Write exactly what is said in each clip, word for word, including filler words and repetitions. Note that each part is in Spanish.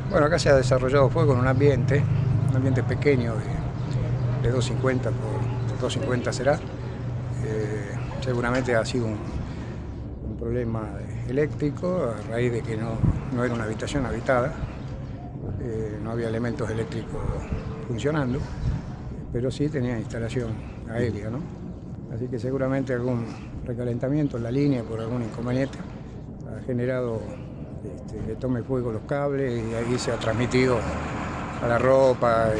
Bueno, acá se ha desarrollado fuego en un ambiente, un ambiente pequeño de, de doscientos cincuenta por doscientos cincuenta será. Eh, seguramente ha sido un, un problema eléctrico a raíz de que no, no era una habitación habitada, eh, no había elementos eléctricos funcionando, pero sí tenía instalación aérea, ¿no? Así que seguramente algún recalentamiento en la línea por algún inconveniente ha generado este, que tome fuego los cables y ahí se ha transmitido a la ropa,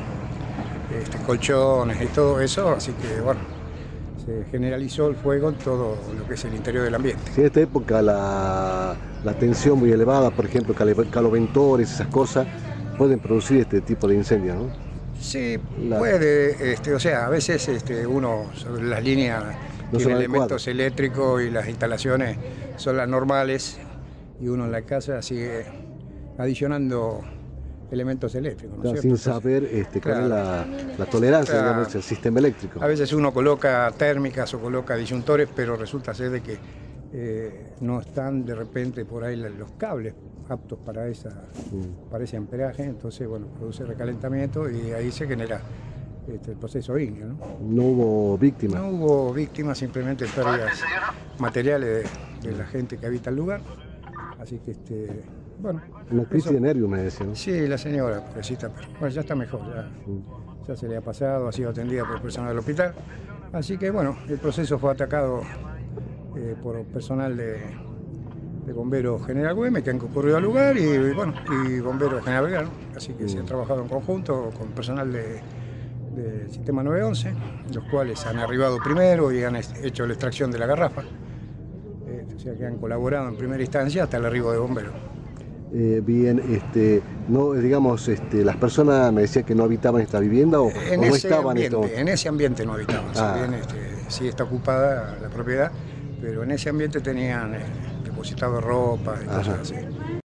y, este, colchones y todo eso, así que bueno, se generalizó el fuego en todo lo que es el interior del ambiente. Si en esta época la, la tensión muy elevada, por ejemplo, caloventores, esas cosas, pueden producir este tipo de incendios, ¿no? Sí, La... puede, este, o sea, a veces este, uno sobre las líneas no tiene elementos eléctricos y las instalaciones son las normales y uno en la casa sigue adicionando elementos eléctricos, ¿no claro, es sin cierto? saber este, Claro. cuál es la, la tolerancia, Claro. digamos, del sistema eléctrico. A veces uno coloca térmicas o coloca disyuntores, pero resulta ser de que eh, no están de repente por ahí los cables aptos para, esa, mm. para ese amperaje, entonces bueno, produce recalentamiento y ahí se genera este, el proceso ígneo, ¿no? No hubo víctimas. No hubo víctimas, simplemente pérdidas materiales de, de la gente que habita el lugar, así que este, bueno. Una crisis de nervios me decía, ¿no? Sí, la señora, pobrecita, pero bueno, ya está mejor, ya, mm. ya se le ha pasado, ha sido atendida por personal del hospital, así que bueno, el proceso fue atacado eh, por personal de de Bomberos General Güemes que han concurrido al lugar y, y bueno, y Bomberos General Belgrano, así que mm. se ha trabajado en conjunto con personal del de sistema nueve once, los cuales han arribado primero y han hecho la extracción de la garrafa, eh, o sea que han colaborado en primera instancia hasta el arribo de bomberos. Eh, bien, este, no, digamos, este, las personas me decían que no habitaban esta vivienda o, en o no ese estaban ambiente, esto... en ese ambiente no habitaban, ah. si bien este, sí está ocupada la propiedad, pero en ese ambiente tenían eh, depositado ropa y cosas así.